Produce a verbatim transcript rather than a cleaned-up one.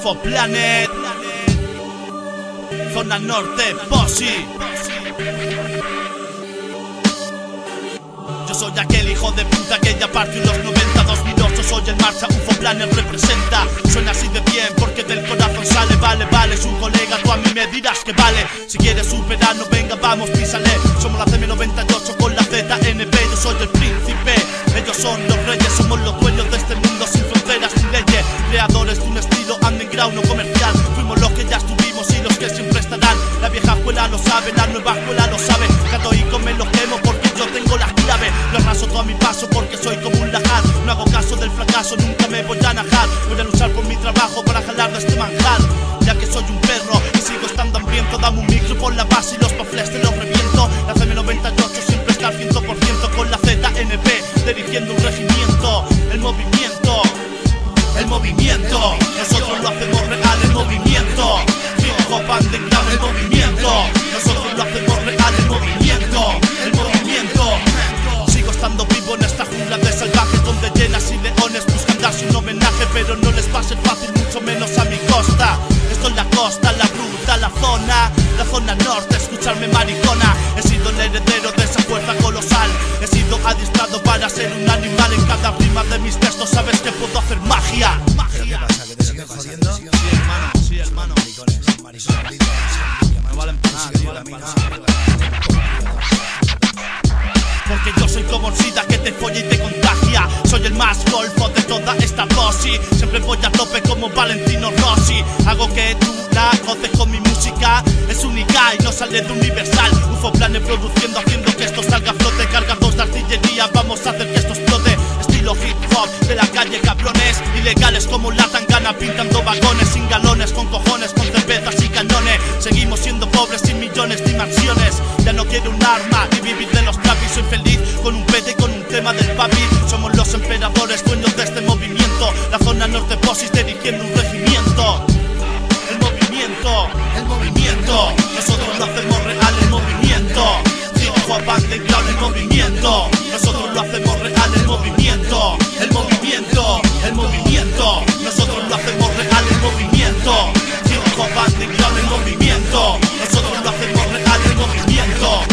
U F O Planet, zona norte, Posi. Yo soy aquel hijo de puta que ya partió en los noventa, dos mil ocho. Soy el marcha, U F O Planet representa. Suena así de bien porque del corazón sale. Vale, vale, su colega, tú a mí me dirás que vale. Si quieres superar, no venga, vamos, písale. Somos la C M noventa y ocho con la Z N P. Yo soy el príncipe, ellos son los reyes. Somos los dueños de este mundo sin fronteras ni leyes. Creadores de un estilo underground, no comercial. Fuimos los que ya estuvimos y los que siempre estarán. La vieja escuela lo sabe, la nueva escuela lo sabe. Cato y me lo quemo porque yo tengo las claves. Lo arraso todo a mi paso porque soy como un lajar. No hago caso del fracaso, nunca me voy a najar. Voy a luchar por mi trabajo para jalar de este manjar. Ya que soy un perro y sigo estando hambriento, dame un micro por la base y los pafles te los reviento. La C M noventa y ocho siempre está al cien por ciento con la Z N P, dirigiendo un regimiento. El movimiento, el movimiento, nosotros lo hacemos real, el movimiento. Hip hop underground, el movimiento, nosotros lo hacemos real, el movimiento, el movimiento. Sigo estando vivo en esta jungla de salvajes donde llenas y leones buscan darse un homenaje, pero no les va a ser fácil, mucho menos a mi costa. Esto es la costa, la ruta, la zona, la zona norte, escucharme maricona. He sido el heredero de esa fuerza colosal. He sido adiestrado para ser un animal. En cada rima de mis textos sabes que puedo hacer magia. ¿Pero qué pasa? ¿Que te sigues jodiendo? Sí, hermano, sí, hermano. Maricones, maricones, No valen para nada, no valen para nada. Porque yo soy como Sida que te folla y te contagia. Soy el más golfo de toda esta posi. Siempre voy a tope como Valentino Rossi. Hago que tú la goces con mi música. Es única y no sale de Universal. U F O Planet produciendo, haciendo que esto salga a flote. Cargados de artillería, vamos a hacer que esto explote. Estilo hip hop de la calle, cabrones. Ilegales como la tangana, pintando vagones. Sin galones, con cojones, con cervezas y cañones. Seguimos siendo pobres sin millones de mansiones. Ya no quiero un arma ni vivir de los trapis. Soy feliz con un pete y con un tema del papi. Somos los emperadores, dueños de este movimiento. La zona norte Posis dirigiendo un regimiento. El movimiento, el movimiento, nosotros lo hacemos real, el movimiento. Hip hop underground, el movimiento, nosotros lo hacemos real, el movimiento. El movimiento, el movimiento, nosotros lo hacemos real, el movimiento. Hip hop underground, el movimiento, nosotros lo hacemos real, el movimiento.